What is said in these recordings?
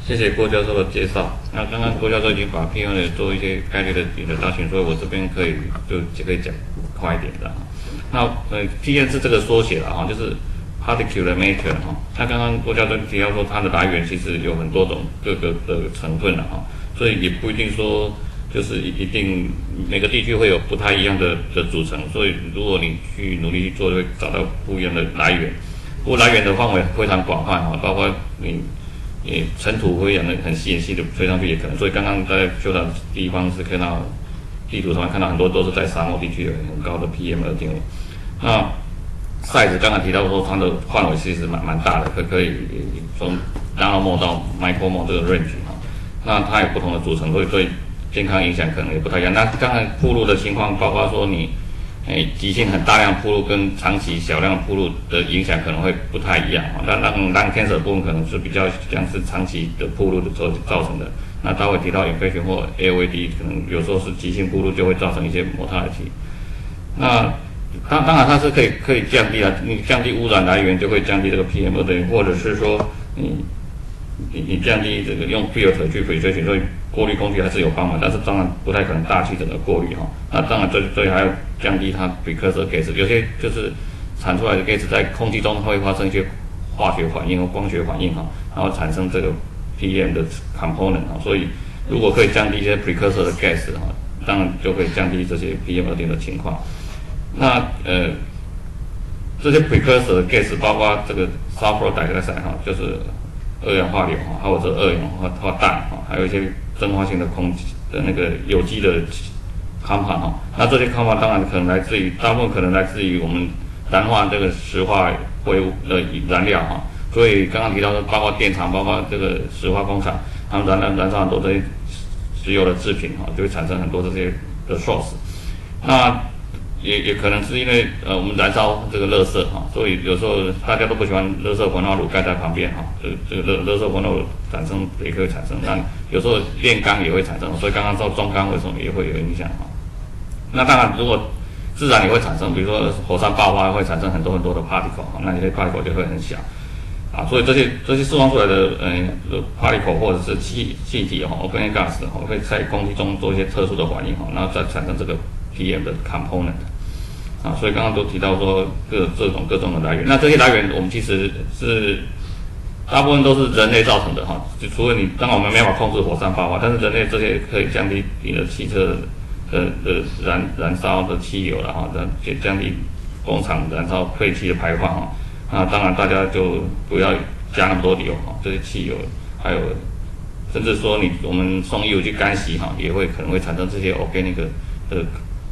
谢谢郭教授的介绍。那刚刚郭教授已经把 PM 的做一些概率的底的大群，所以我这边可以讲快一点的。那PM 是这个缩写了哈，就是 particular matter 哈。那刚刚郭教授提到说它的来源其实有很多种各个的成分了哈，所以也不一定说就是一定每个地区会有不太一样的组成，所以如果你去努力去做，就会找到不一样的来源。不过来源的范围非常广泛哈，包括你尘土会养的很细的吹上去也可能，所以刚刚在修到地方是看到地图上面看到很多都是在沙漠地区有很高的 PM2.5。那 size 刚才提到说它的范围其实蛮大的，可以从 nanomole 到 micromole 这个 range 哈。那它有不同的组成，所以对健康影响可能也不太一样。那刚才暴露的情况，包括说你急性很大量暴露跟长期小量暴露的影响可能会不太一样哈。那lung cancer 部分可能是比较像是长期的暴露的时候造成的。那待会提到 infection 或 AOAD 可能有时候是急性暴露就会造成一些 mortality。那当然它是可以降低了，你降低污染来源就会降低这个 PM2.5，或者是说你降低这个用 filter 去filtration，所以过滤空气还是有帮忙，但是当然不太可能大气整个过滤哈。那当然最还要降低它 precursor gas， 有些就是产出来的 gas 在空气中会发生一些化学反应和光学反应哈，然后产生这个 PM 的 component 哈。所以如果可以降低一些 precursor 的 gas 哈，当然就可以降低这些 PM2.5的情况。那这些 precursor 的 gas 包括这个 sulfur dioxide 哈，就是二氧化硫哈，或者是二氧化氮哈，还有一些蒸发性的空气的那个有机的 compound 哈。那这些 compound 当然可能大部分可能来自于我们燃化这个石化废物的燃料哈。所以刚刚提到的，包括电厂，包括这个石化工厂，他们燃烧很多这些石油的制品哈，就会产生很多这些的 source。那也可能是因为我们燃烧这个垃圾哈，所以有时候大家都不喜欢垃圾焚化炉盖在旁边哈，这个垃圾焚化炉产生也可以产生，那有时候炼钢也会产生，所以刚刚说中钢为什么也会有影响哈。那当然如果自然也会产生，比如说火山爆发会产生很多的 particle 哈，那这些 particle 就会很小啊，所以这些释放出来的particle 或者是气体哈 organic gas 哈，会在空气中做一些特殊的反应哈，然后再产生这个 PM 的 component。所以刚刚都提到说各种的来源，那这些来源我们其实是大部分都是人类造成的哈，就除了当然我们没法控制火山爆发，但是人类这些可以降低你的汽车的燃烧的汽油了哈，降低工厂燃烧废气的排放哈。那当然大家就不要加那么多油哈，这些汽油还有甚至说我们送油去干洗哈，也可能会产生这些 organic 的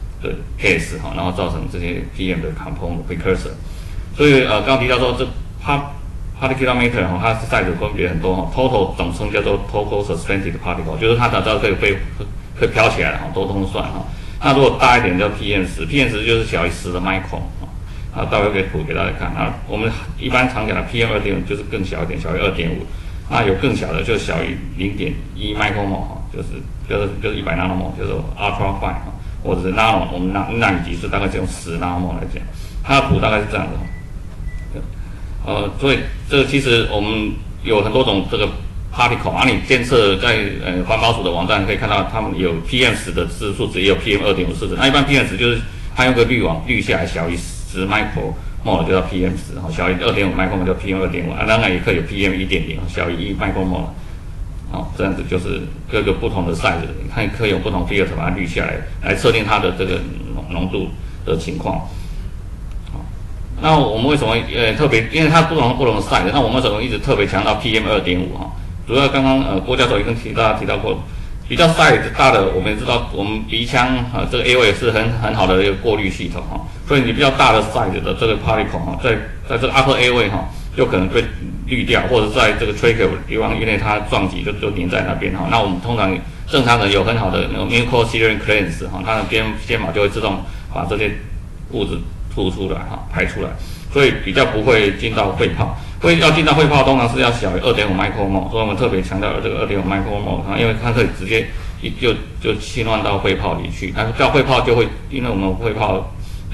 gas 哈，然后造成这些 PM 的 component precursor。所以刚刚提到说这 particular matter 哈，它是size分别很多哈 ，total 总称叫做 total suspended particle， 就是它只要可以飘起来哈，都通算哈。那如果大一点叫 PM10 就是小于10的 micron 啊，待会可以图给大家看啊。我们一般常讲的 PM2.5 就是更小一点，小于2.5，那有更小的就小于0.1 micromole 哈，就是100 nanomole， 就是 ultra fine 哈。或者是 nano， 我们纳米级是大概是用10 nanomole 来讲，它的图大概是这样的。所以这个其实我们有很多种这个 particle， 你监测在环保署的网站可以看到，他们有 PM10的字数值，也有 PM2.5式子。那一般 PM10就是它用个滤网滤下来，小于10 micromole 就叫 PM10， 小于2.5 micromole 叫 PM2.5，当然也可以有 PM1.0， 小于1 micromole。这样子就是各个不同的 size， 看可以用不同 filter 把它滤下来测定它的这个浓度的情况。那我们为什么特别？因为它不同的 size， 那我们为什么一直特别强调 PM2.5 哈？主要刚刚郭教授已经提到过，比较 size 大的，我们也知道我们鼻腔这个 airway 是很好的一个过滤系统哈，所以你比较大的 size 的这个 particle 哈，在这个 upper airway 哈，就可能被滤掉，或者在这个 trachea 地方，因为它撞击就粘在那边哈。那我们通常正常人有很好的那个 mucociliary clearance 哈，它的纤毛就会自动把这些物质吐出来哈，排出来，所以比较不会进到肺泡。要进到肺泡，通常是要小于2.5 micromole， 所以我们特别强调这个2.5 micromole 哈，因为它可以直接就侵乱到肺泡里去。那到肺泡就会，因为我们肺泡的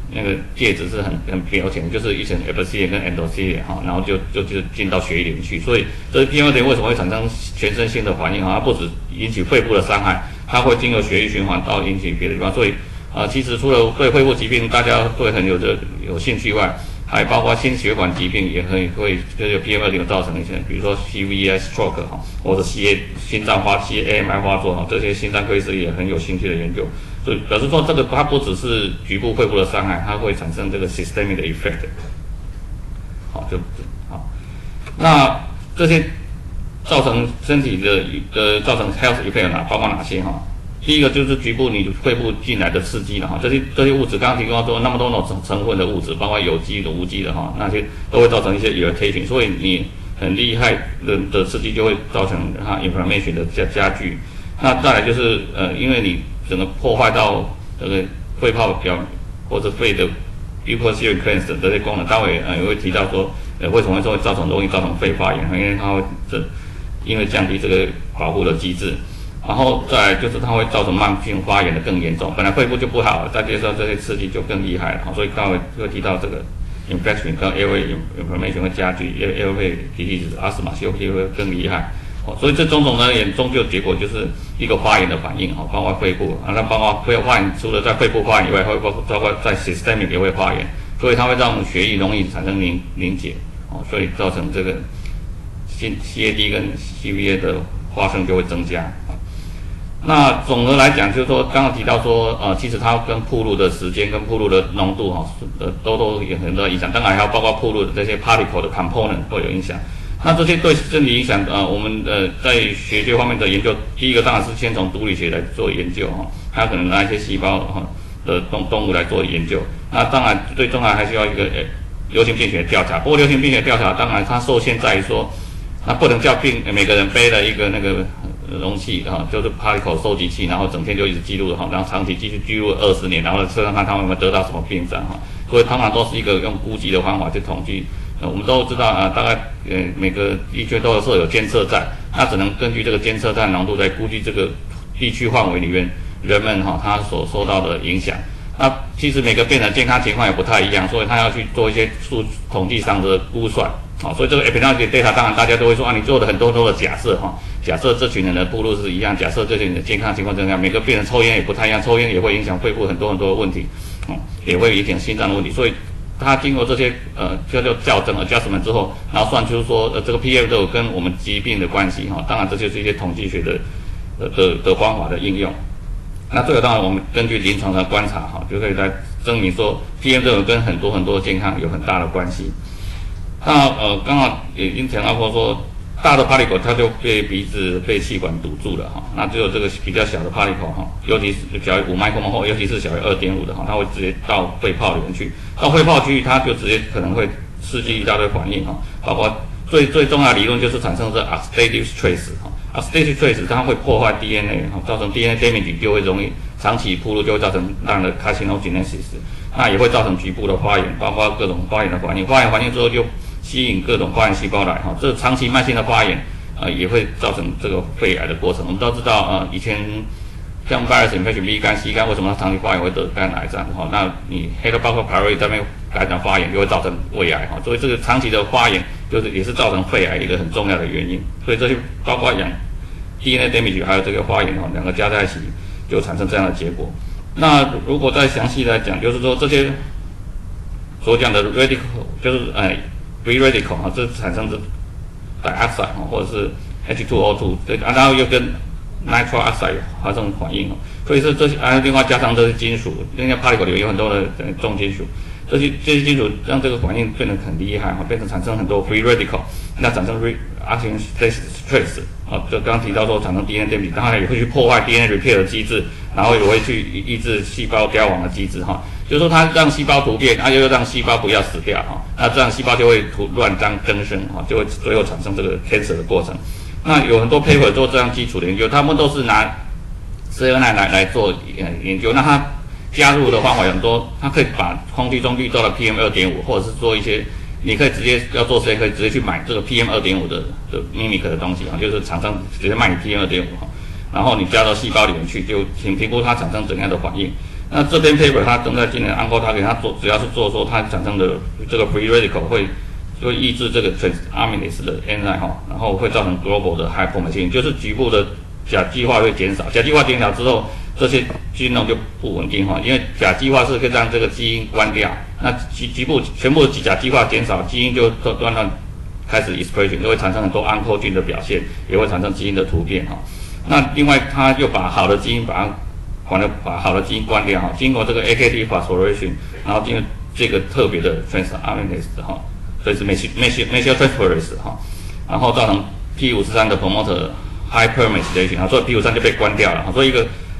那个介质是很表浅，就是一层 epithelium 跟 endothelium 哈，然后就进到血液里面去，所以这 PM2.5为什么会产生全身性的反应哈？它不止引起肺部的伤害，它会经由血液循环到引起别的地方，所以其实除了对肺部疾病大家会很有兴趣外，还包括心血管疾病也会就是 PM2.5造成一些，比如说 CVA stroke 哈，或者 心脏AMI 发作哈，这些心脏科医师也很有兴趣的研究。所以表示说，这个它不只是局部肺部的伤害，它会产生这个 systemic 的 effect。好，好。那这些造成身体的造成 health effect 包括哪些哈？第一个就是局部你肺部进来的刺激了哈，这些物质刚刚提到说那么多种成分的物质，包括有机的、无机的哈，那些都会造成一些 irritation， 所以你很厉害的刺激就会造成它 inflammation 的加剧。那再来就是因为你整个破坏到这个肺泡表或者肺的 mucociliary clearance 这些功能，待会也会提到说为什么会容易造成肺发炎，因为它会因为降低这个保护的机制。然后再来就是它会造成慢性发炎的更严重，本来肺部就不好，再接受这些刺激就更厉害了，所以待会会提到这个 infection 跟 airway inflammation 会加剧 airway disease asthma COPD 会更厉害，所以这种种呢终究结果就是一个发炎的反应，包括肺部那包括肺发炎除了在肺部发炎以外，会包括在 systemic 也会发炎，所以它会让血液容易产生凝结，所以造成这个CAD 跟 CVA 的发生就会增加。那总的来讲，就是说，刚刚提到说，其实它跟暴露的时间跟暴露的浓度都有很多影响。当然还要包括暴露的这些 particle 的 component 会有影响。那这些对身体影响，我们在学界方面的研究，第一个当然是先从毒理学来做研究它可能拿一些细胞的动物来做研究。那当然最重要还是要一个流行病学调查。不过流行病学调查当然它受限在于说，那不能叫每个人背了一个那个容器就是 particle 收集器，然后整天就一直记录然后长期继续记录20年，然后测看他们有没有得到什么病症所以通常都是一个用估计的方法去统计。我们都知道大概每个地区都设有监测站，那只能根据这个监测站浓度来估计这个地区范围里面人们他所受到的影响。那其实每个病人健康情况也不太一样，所以他要去做一些统计上的估算。所以这个 epidemiology data 当然大家都会说你做了很多的假设假设这群人的暴露是一样，假设这群人的健康情况这样，每个病人抽烟也不太一样，抽烟也会影响肺部很多的问题也会影响心脏的问题，所以他经过这些叫做校正adjustment之后，然后算出说这个 PM2.5跟我们疾病的关系当然这就是一些统计学的方法的应用。那最后当然我们根据临床的观察就可以来证明说 PM2.5跟很多健康有很大的关系。那刚好也已经讲到过说，大的 particle 它就被鼻子被气管堵住了那只有这个比较小的 particle 尤其是小于5 micron 或尤其是小于2.5的它会直接到肺泡里面去，到肺泡区域它就直接可能会刺激一大堆反应包括最重要的理论就是产生这 oxidative stress oxidative stress 它会破坏 DNA 造成 DNA damage 就会容易长期暴露，就会造成大量的 carcinogenesis， 那也会造成局部的发炎，包括各种发炎的反应，发炎反应之后就吸引各种发炎细胞来这长期慢性的发炎也会造成这个肺癌的过程。我们都知道以前像 virus infection B 肝 C 肝为什么它长期发炎会得肝癌这样那你 Helicobacter pylori 这边感染发炎就会造成胃癌所以这个长期的发炎也是造成肺癌一个很重要的原因。所以这些包括DNA damage 还有这个发炎两个加在一起就产生这样的结果。那如果再详细来讲，就是说这些所讲的 radical 就是free radical 这产生的 dioxide 或者是 H2O2 然后又跟 nitric oxide 发生反应所以说这些另外加上这些金属，因为 particle 里面有很多的重金属，这些金属让这个反应变得很厉害变成产生很多 free radical， 那产生 oxidation stress就刚刚提到说产生 DNA damage， 当然也会去破坏 DNA repair 的机制，然后也会去抑制细胞凋亡的机制就是说它让细胞突变，又让细胞不要死掉那这样细胞就会乱增生就会最后产生这个 cancer 的过程。那有很多 paper 做这样基础的研究，他们都是拿 CNN 来做研究，那它加入的方法很多，它可以把空气中滤到的 PM2.5， 或者是做一些，你可以直接要做实验，可以直接去买这个 PM2.5 的 mimic 的东西就是厂商直接卖你 PM2.5然后你加到细胞里面去，就请评估它产生怎样的反应。 那这篇 paper 它登在今年 Uncle Target， 它主要是做说它产生的这个 free radical 会抑制这个 transaminase 的 enzyme 哈，然后会造成 global 的 hypomethylation， 就是局部的甲基化会减少，甲基化减少之后，这些基因就不稳定哈，因为甲基化是可以让这个基因关掉，那局部全部甲基化减少，基因就断开始 expression， 就会产生很多 oncogene 的表现，也会产生基因的突变哈。那另外，它又把好的基因把好的基因关掉哈，经过这个 AKT phosphorylation， 然后进入这个特别的 transaminase 哈，所以是 methyltransferase 哈，然后造成 P53的 promoter hypermethylation， 所以 P53就被关掉了哈，所以一个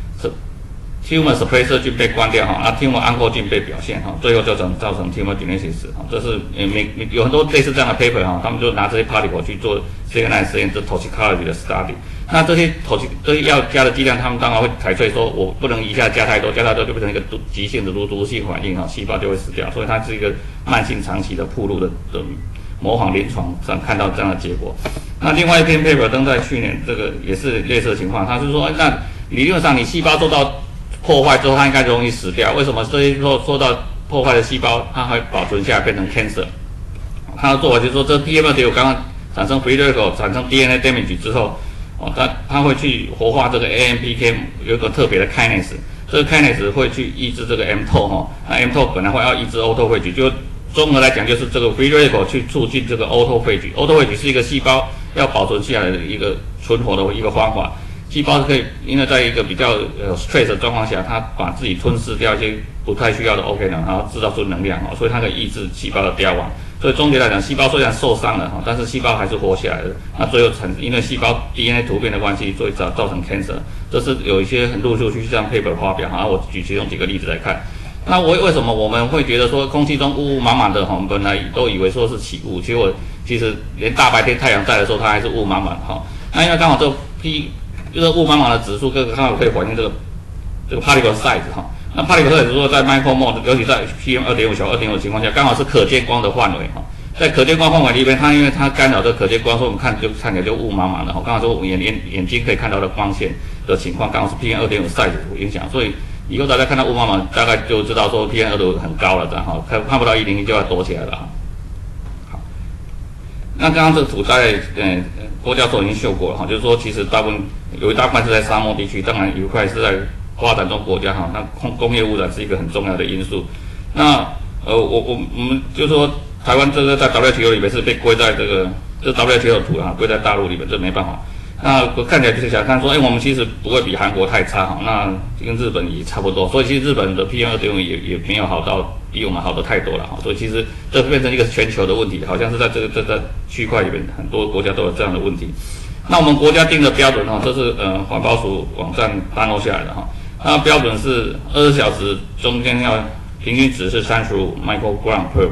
tumor suppressor 菌被关掉哈，那 tumor oncogene 被表现哈，最后就造成 tumor genesis 哈，这是有很多类似这样的 paper 哈，他们就拿这些 particle 去做 CNI 实验，这 toxicology 的 study。那这些要加的剂量，他们当然会采萃说，我不能一下加太多，加太多就变成一个急性的毒性反应哈，细胞就会死掉，所以它是一个慢性长期的暴露的模仿临床上看到这样的结果。那另外一篇 paper 登在去年，这个也是类似的情况，它是说，那理论上你细胞受到破坏之后，它应该容易死掉，为什么这些受到破坏的细胞它会保存下来变成 cancer？ 它的做法就是说，这 PM2.5刚刚产生 free radical 产生 DNA damage 之后。它会去活化这个 AMPK， 有一个特别的 kinase， 这个 kinase 会去抑制这个 mTOR 哈，那 mTOR 本来会要抑制 autophagy， 就综合来讲就是这个 free radical 去促进这个 autophagy 是一个细胞要保存下来的一个存活的一个方法。细胞是可以因为在一个比较stress 的状况下，它把自己吞噬掉一些不太需要的 OK 能，然后制造出能量哈，所以它可以抑制细胞的凋亡。所以总结来讲，细胞虽然受伤了哈，但是细胞还是活下来的。那最后因为细胞 DNA 突变的关系，所以造成 cancer。这是有一些很陆续去这样 paper 发表哈。我举其中几个例子来看。那为什么我们会觉得说空气中雾茫茫的哈？我们本来都以为说是起雾，结果其实连大白天太阳在的时候，它还是雾茫茫哈。那因为刚好这个就是雾茫茫的指数，刚好可以反映这个 particle size 哈。那 particle size 如果在 micromole， 尤其在 PM2.5 小 2.5 的情况下，刚好是可见光的范围哈。在可见光范围里面，它因为它干扰这可见光，所以我们看起来就雾茫茫的哈。刚好是我们眼睛可以看到的光线的情况，刚好是 PM2.5 size 影响，所以以后大家看到雾茫茫，大概就知道说 PM2.5 很高了，这样哈，看不到101就要躲起来了哈。好，那刚刚这个图在郭教授已经秀过了哈，就是说其实有一大块是在沙漠地区，当然有一块是在发展中国家哈，那工业污染是一个很重要的因素。那我们就说台湾这个在 WTO 里面是被归在这 WTO 图啊，归在大陆里面，这没办法。那我看起来就是想看说，我们其实不会比韩国太差哈，那跟日本也差不多，所以其实日本的 PM2.5 也没有好到比我们好的太多了哈，所以其实这变成一个全球的问题，好像是在这区块里面很多国家都有这样的问题。那我们国家定的标准哈，这是环保署网站download下来的哈。那标准是20小时中间要平均值是35 microgram per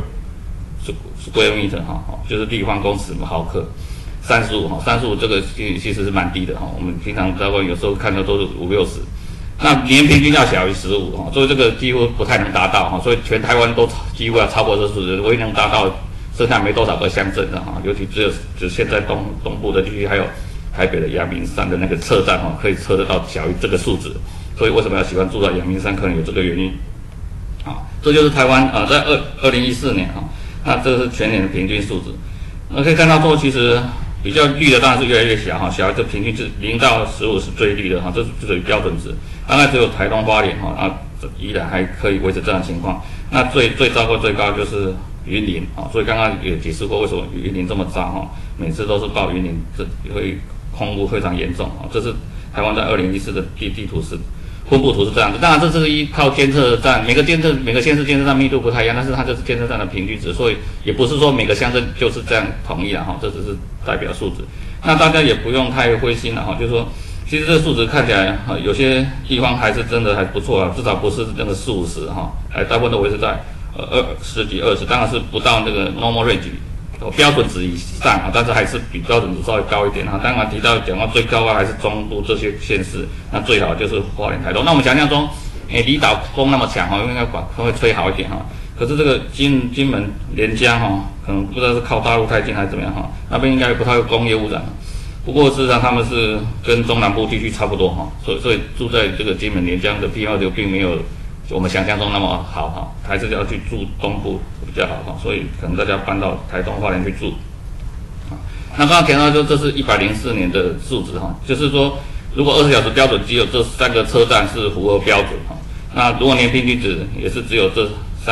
square meter 哈，就是立方公尺毫克，35哈，35这个其实是蛮低的哈。我们平常大概有时候看的都是50-60，那年平均要小于15哈，所以这个几乎不太能达到哈。所以全台湾都几乎要超过这数字，唯一能达到剩下没多少个乡镇的哈，尤其只现在东部的地区还有台北的阳明山的那个测站哈，可以测得到小于这个数值。所以为什么要喜欢住在阳明山？可能有这个原因。好，这就是台湾在2014年哈，那这是全年的平均数值。可以看到说，其实比较绿的当然是越来越小哈，小这平均值0到15是最绿的哈，这是属于标准值。大概只有台东花莲哈，依然还可以维持这样的情况。那最糟糕最高就是云林啊，所以刚刚也解释过为什么云林这么糟哈，每次都是报云林这会空污非常严重啊，这是台湾在2014的地图是。分布图是这样的，当然这是依靠监测站，每个县市监测站密度不太一样，但是它这是监测站的平均值，所以也不是说每个乡镇就是这样统一了哈，这只是代表数值。那大家也不用太灰心了哈，就是说，其实这个数值看起来有些地方还是真的还不错啊，至少不是那个40-50哈，大部分都维持在10几20，当然是不到那个 normal range。标准值以上啊，但是还是比标准值稍微高一点哈。当然讲到最高还是中部这些县市，那最好就是花莲、台东。那我们想象中，离岛风那么强哈，应该会吹好一点哈。可是这个金门、连江哈，可能不知道是靠大陆太近还是怎么样哈，那边应该不太会工业污染。不过事实上他们是跟中南部地区差不多哈，所以住在这个金门、连江的PM2.5并没有我们想象中那么好哈，还是要去住东部比较好哈，所以可能大家搬到台东花莲去住。那刚刚提到说这是104年的数值哈，就是说如果24小时标准只有这3个车站是符合标准哈，那如果年平均值也是只有这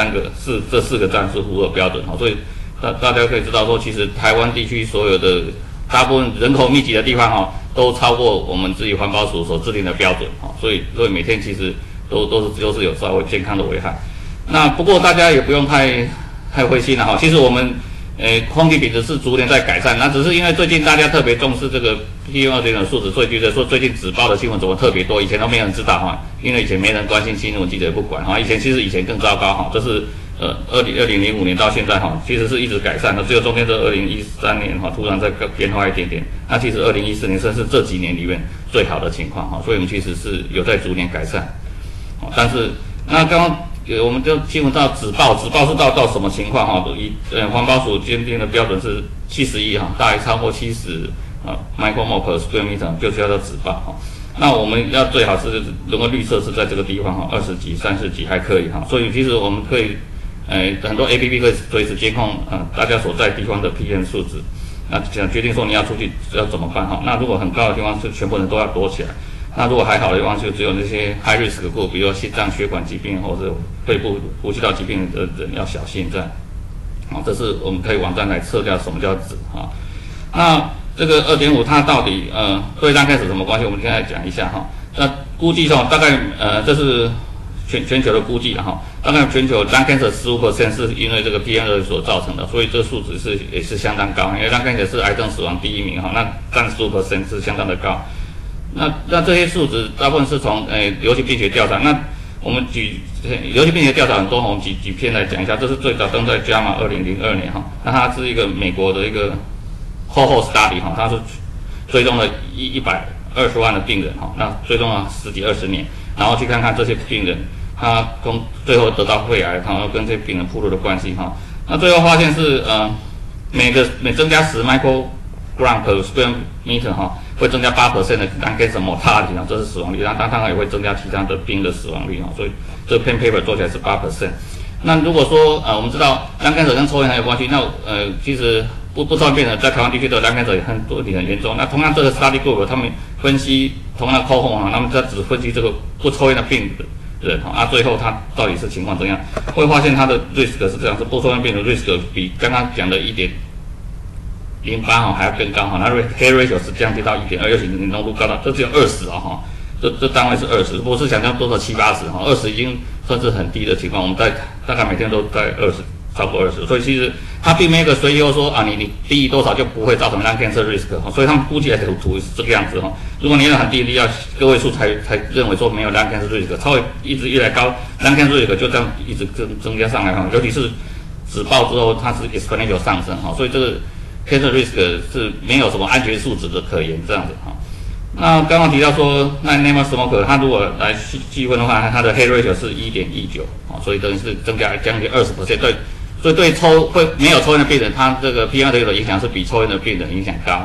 4个站是符合标准哈，所以大家可以知道说，其实台湾地区所有的大部分人口密集的地方哈，都超过我们自己环保署所制定的标准哈，所以每天其实都是有稍微健康的危害。那不过大家也不用太灰心了哈，其实我们空气品质是逐年在改善，那只是因为最近大家特别重视这个 PM2.5 的数值，所以觉得说最近纸包的新闻怎么特别多，以前都没有人知道哈，因为以前没人关心新闻，记者也不管哈，以前更糟糕哈，这是2005年到现在哈，其实是一直改善的，只有中间这2013年哈突然再变化一点点，那其实2014年甚至这几年里面最好的情况哈，所以我们其实是有在逐年改善，但是那刚刚我们就新闻到纸报是到什么情况哈？以环保署鉴定的标准是71哈，大概超过70micromole per square meter 就是要纸报哈。那我们要最好是如果绿色是在这个地方哈，20几、30几还可以哈。所以其实我们可以很多 APP 可以随时监控大家所在地方的 PM 数值，那想决定说你要出去要怎么办哈。那如果很高的地方是全部人都要躲起来。那如果还好的地方，就只有那些 high risk group， 比如说心脏血管疾病或者肺部呼吸道疾病的人要小心这样。这是我们可以网站来测掉什么叫纸哈。那这个2.5它到底对lung cancer什么关系？我们现在讲一下哈。那估计上大概这是全球的估计哈，大概全球lung cancer 15% 是因为这个 PM2 所造成的，所以这个数值也是相当高，因为lung cancer 是癌症死亡第1名哈，那占15% 是相当的高。那这些数值大部分是从流行病学调查。那我们流行病学调查很多，我们几篇来讲一下。这是最早登在 JAMA 2002年哈。那它是一个美国的一个 cohort study 哈，它是追踪了120万的病人哈，那追踪了10几20年，然后去看看这些病人他最后得到肺癌，然后跟这些病人暴露的关系哈。那最后发现是每增加10 microgram per square meter 哈。会增加8% 的lung cancer mortality 这是死亡率，那当然也会增加其他的病的死亡率所以这篇 paper 做起来是8%。那如果说我们知道lung cancer跟抽烟很有关系，那其实不抽烟病人在台湾地区的lung cancer也很严重。那同样这个 study group 他们分析同样的 cohort 他们只分析这个不抽烟的病人最后他到底是情况怎样，会发现他的 risk 是这样，是不抽烟病人的 risk 比刚刚讲的1.08还要更高哈，那 K ratio 是降低到1.2，尤其你浓度高到这只有20哈，这单位是20，不是想象多少70、80哈，20已经算是很低的情况，我们大概每天都在20，超过20，所以其实它并没有一个随意说你低于多少就不会造成lung cancer risk哈，所以他们估计来的图是这个样子哈。如果你要很低要个位数才认为说没有lung cancer risk， 稍微一直越来高lung cancer risk 就这样一直增加上来哈，尤其是纸爆之后它是 exponential 上升哈，所以这个cancer risk 是没有什么安全数值的可言，这样子哈。那刚刚提到说，那 never smoker 他如果来计分的话，他的 K ratio 是1.19所以等于是增加将近20%。对，所以对没有抽烟的病人，他这个 PM2.5的影响是比抽烟的病人影响高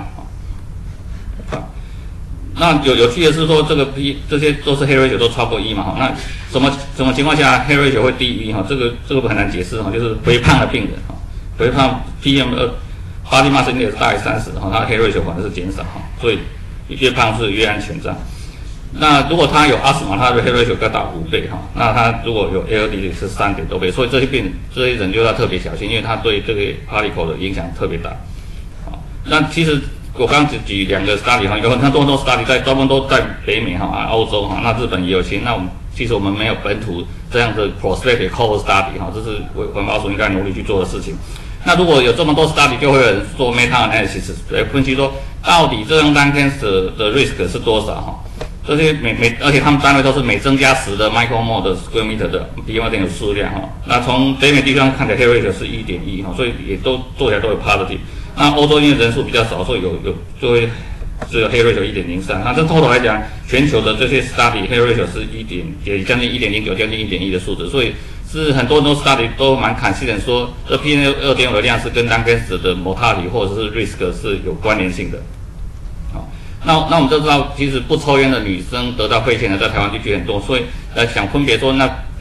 那有趣的是说，这些都是 K ratio 都超过1嘛那什么情况下 K ratio 会低于1这个很难解释就是肥胖的病人肥胖 PM2。Body mass index 大概30它的 K ratio 反而是减少所以越胖是越安全这样。那如果他有asthma，他的 K ratio 要到5倍那他如果有 ALD 是3点多倍，所以这些人就要特别小心，因为他对这个 particle 的影响特别大。那其实我刚举2个 study 有很多 study 专门都在北美欧洲那日本也有些。那其实我们没有本土这样的 prospective cohort study 这是环保署应该努力去做的事情。那如果有这么多 study， 就会有人做 meta analysis 来分析说，到底这种lung cancer的 risk 是多少这些而且他们单位都是每增加10的 micromole 的 square meter 的 PM2.5数量那从北美地方看起来 K ratio 是1.1所以也都做起来都有 positive。那欧洲因为人数比较少，所以就会只有 K ratio 1.03。那这 total 来讲，全球的这些 study K ratio 是也将近1.09，将近1.1的数值，所以是很多study 都蛮consistent说，这 PM2.5的量是跟lung cancer的 mortality 或者是 risk 是有关联性的。那我们都知道，其实不抽烟的女生得到肺腺的在台湾地区很多，所以想分别说，那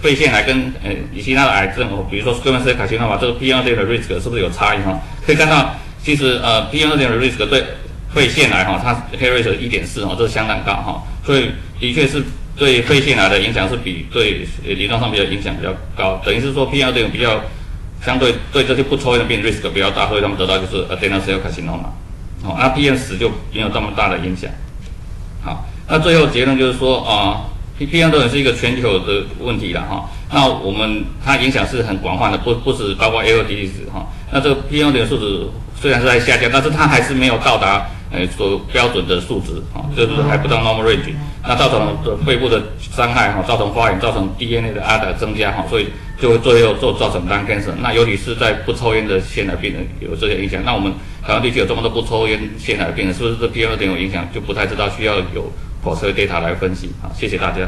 肺腺癌跟其他的癌症哦，比如说 squamous cell carcinoma 这个 PM2.5 的 risk 是不是有差异哈？可以看到，其实PM2.5 的 risk 对肺腺癌哈，它 K rate 1.4哦，这是相当高哈，所以的确是对肺腺癌的影响是比对临床上比较影响比较高，等于是说 PM2.5 比较相对对这些不抽烟的病 risk 比较大，所以他们得到就是 adrenal cell carcinoma， 哦，那 PM10 就没有这么大的影响。好，那最后结论就是说PM2.5是一个全球的问题了哈。那我们它影响是很广泛的，不止包括 LDL 值哈。那这个 PM2.5数值虽然是在下降，但是它还是没有到达所标准的数值哈，就是还不到 normal range。那造成了肺部的伤害哈，造成发炎，造成 DNA 的 ADA 增加哈，所以就会最后造成 lung cancer。那尤其是在不抽烟的腺癌病人有这些影响。那我们台湾地区有这么多不抽烟腺癌病人，是不是这 PM2.5影响就不太知道，需要有post data 来分析。好，谢谢大家。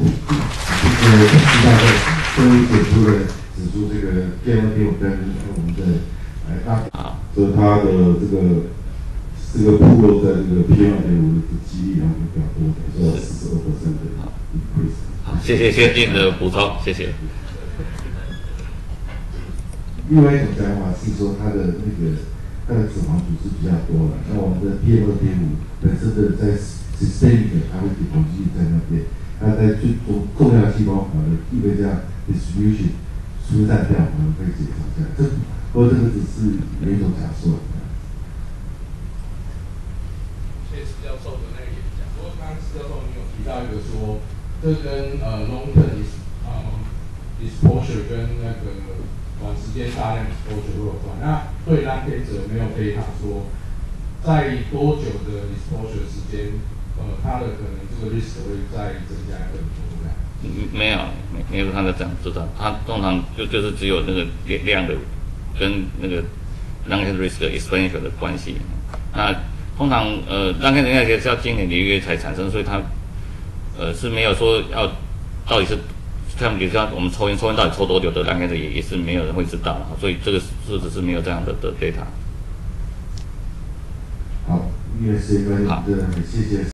终于指出这个 PM2.5跟我们的就是它的这个暴露在这个 PM2.5的几率比较多的，是42%的 increase。 好，谢谢先进的补充，谢谢。 另外一种讲法是说它的脂肪组织比较多了，那我们的 PM2.5本身的在 systemic 它会统计在那边，它在最重要细胞反而因为这样 distribution 疏散掉，可能会减少这样。不过这个只是有一种假设。 谢谢施教授的那个演讲。不过刚刚施教授你有提到一个说，这跟long term exposure 跟那个短时间大量 exposure 有关。那对lung cancer没有data说，在多久的 exposure 时间，它的可能这个 risk 会再增加更多呢？ 没有他的这样知道，他通常就是只有那个量的跟那个 lung cancer risk exponential 的关系。那通常lung cancer 那些是要经年累月才产生，所以它是没有说要到底是像比如说我们抽烟到底抽多久的lung cancer也是没有人会知道，所以这个数字是没有这样的data。 好，因为时间关系，谢谢。